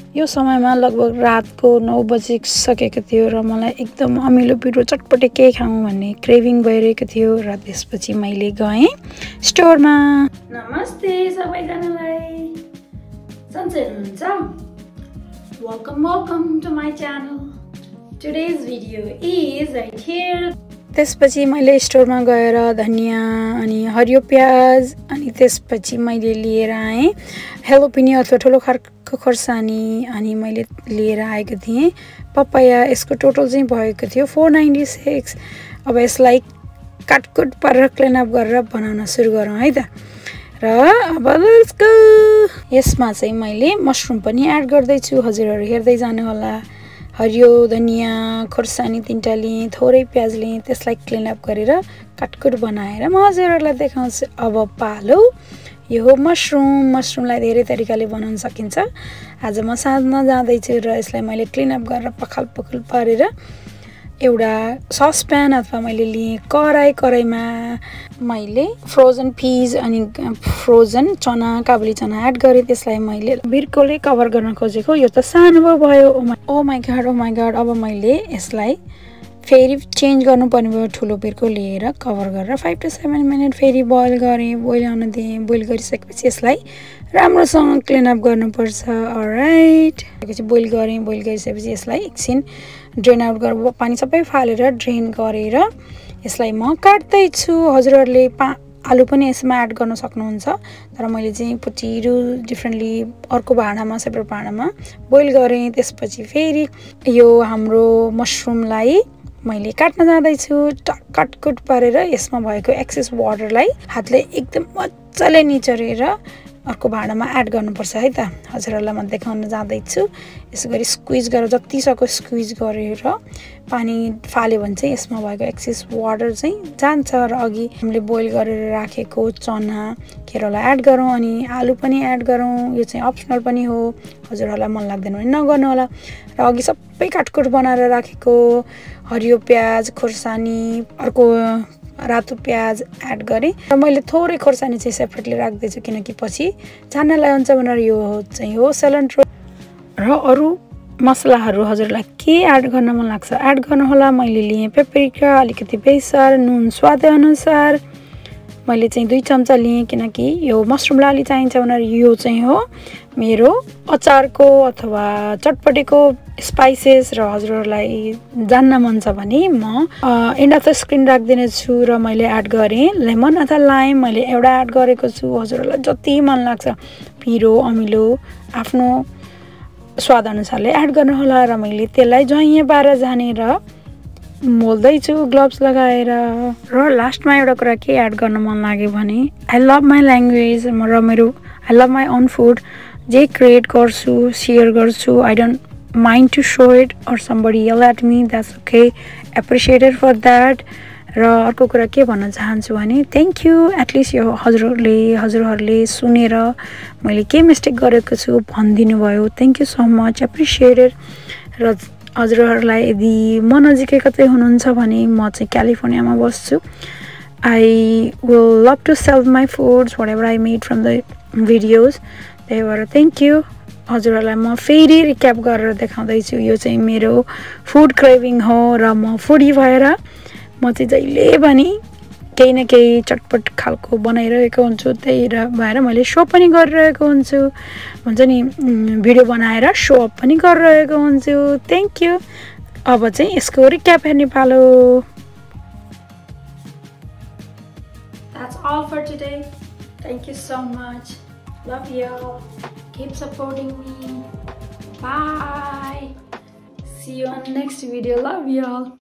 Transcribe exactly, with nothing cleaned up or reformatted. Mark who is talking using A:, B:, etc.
A: यो समयमा लगभग रातको नौ बजिसकेको थियो र मलाई एकदम अमिलो पिरो चटपटे केही खाऊँ भन्ने क्रेभिङ भइरहेको थियो र त्यसपछि मैले गएँ स्टोरमा। नमस्ते सबैजनालाई, सन्चै हुनुहुन्छ? Welcome welcome to my channel. Today's video is right here. त्यसपछि मैले स्टोरमा गएर धनियाँ अनि हरियो प्याज अनि त्यसपछि मैले लिएर आएँ हेलोपिनी अथवा ठुलो खालको खोर्सानी अनि मैले लिएर आएको थिएँ पपाया। यसको टोटल चाहिँ भएको थियो फोर नाइन्टी सिक्स। अब यसलाई काटकुट पारेर क्लिन अप गरेर बनाउन सुरु गरौँ है त। र अब लेट्स गो। यसमा चाहिँ मैले मसरुम पनि एड गर्दैछु, हजुरहरू हेर्दै जानु होला। हरियो धनियाँ खोर्सानी तिनवटा लिएँ, थोरै प्याज लिएँ, त्यसलाई क्लिन अप गरेर काटकुट बनाएर म हजुरहरूलाई देखाउँछु। अब पालो यो हो मसरुम। मसरुमलाई धेरै तरिकाले बनाउन सकिन्छ। आज म साँझमा जाँदैछु र यसलाई मैले क्लिन अप गरेर पखाल पखाल पारेर एउटा ससप्यान अथवा मैले लिएँ कराई। कराईमा मैले फ्रोजन पिज अनि फ्रोजन चना काबुली चना एड गरेँ। त्यसलाई मैले बिर्कोले कभर गर्न खोजेको, यो त सानो भयो। Oh my god oh my god. अब मैले यसलाई फेरि चेन्ज गर्नुपर्ने भयो, ठुलो बिर्को लिएर कभर गरेर फाइभ टु सेभेन मिनट फेरि बोइल गरेँ। बोइल आउन दिएँ। बोइल गरिसकेपछि यसलाई राम्रोसँग क्लिन अप गर्नुपर्छ। अलराइट, त्यसपछि बोइल गरेँ। बोइल गरिसकेपछि यसलाई एकछिन ड्रेन आउट गरेर पानी सबै फालेर ड्रेन गरेर यसलाई म काट्दैछु। हजुरहरूले पा आलु पनि यसमा एड गर्न सक्नुहुन्छ, तर मैले चाहिँ पटिरो डिफ्रेन्टली अर्को भाँडामा सेपरेट भाँडामा बोइल गरेँ। त्यसपछि फेरि यो हाम्रो मसरुमलाई मैले काट्न जाँदैछु। काटकुट पारेर यसमा भएको एक्सेस वाटरलाई हातले एकदम मजाले निचोरेर अर्को भाँडामा एड गर्नुपर्छ है त। हजुरहरूलाई म देखाउन जाँदैछु। यसो गरी स्क्विज गरेर जति सक्यो स्क्विज गरेर पानी फाल्यो भने चाहिँ यसमा भएको एक्सेस वाटर चाहिँ जान्छ। र अघि हामीले बोइल गरेर राखेको चना केरालाई एड गरौँ अनि आलु पनि एड गरौँ। यो चाहिँ अप्सनल पनि हो, हजुरहरूलाई मन लाग्दैन भने नगर्नु होला। र अघि सबै काटकुट बनाएर राखेको हरियो प्याज खोर्सानी अर्को रातो प्याज एड गरेँ र मैले थोरै खोर्सानी चाहिँ सेपरेटली राख्दैछु किनकि पछि छान्नलाई हुन्छ भनेर। यो चाहिँ हो cilantro र अरू मसलाहरू हजुरलाई के एड गर्न मन लाग्छ एड गर्नुहोला। मैले लिएँ पेपरिका, अलिकति बेसार, नुन स्वादअनुसार। मैले चाहिँ दुई चम्चा लिएँ किनकि यो मसरुमलाई अलि चाहिन्छ भनेर। यो चाहिँ हो मेरो अचारको अथवा चटपटेको स्पाइसेस र हजुरहरूलाई जान्न मन छ भने म एन्ड अफ द स्क्रिन राखिदिनेछु। र मैले एड गरेँ लेमन अथवा लाइम, मैले एउटा एड गरेको छु। हजुरहरूलाई जति मन लाग्छ पिरो अमिलो आफ्नो स्वादअनुसारले एड गर्नुहोला। र मैले त्यसलाई ज्वाइँ पारेर झानेर मोल्दैछु ग्लोभ्स लगाएर। र लास्टमा एउटा कुरा के एड गर्न मन लाग्यो भने आई लभ माई ल्याङ्ग्वेज र मेरो I love my own food जे क्रिएट गर्छु सेयर गर्छु। I don't mind to show it or somebody yell at me, that's okay, appreciated for that. र अर्को कुरा के भन्न चाहन्छु भने थ्याङ्क यू एटलिस्ट यो हजुरहरूले हजुरहरूले सुनेर मैले के मिस्टेक गरेको छु भनिदिनु भयो। Thank you so much, appreciated. र हजुरहरूलाई यदि म नजिकै कतै हुनुहुन्छ भने म चाहिँ क्यालिफोर्नियामा बस्छु। I will love to self my foods whatever I made from the videos. त्यही भएर थ्याङ्क यू। हजुरहरूलाई म फेरि रिक्याप गरेर देखाउँदैछु। यो चाहिँ मेरो फुड क्रेभिङ हो र म फुडी भएर म चाहिँ जहिले पनि केही न केही चटपट खालको बनाइरहेको हुन्छु। त्यही भएर मैले सो पनि गरिरहेको हुन्छु, हुन्छ नि, भिडियो बनाएर सो अप पनि गरिरहेको हुन्छु। Thank you. अब चाहिँ यसको रिक्याप हेर्ने पालो। That's all for today. Thank you so much. Love y'all. Keep supporting me. Bye. See you on the next video. Love y'all.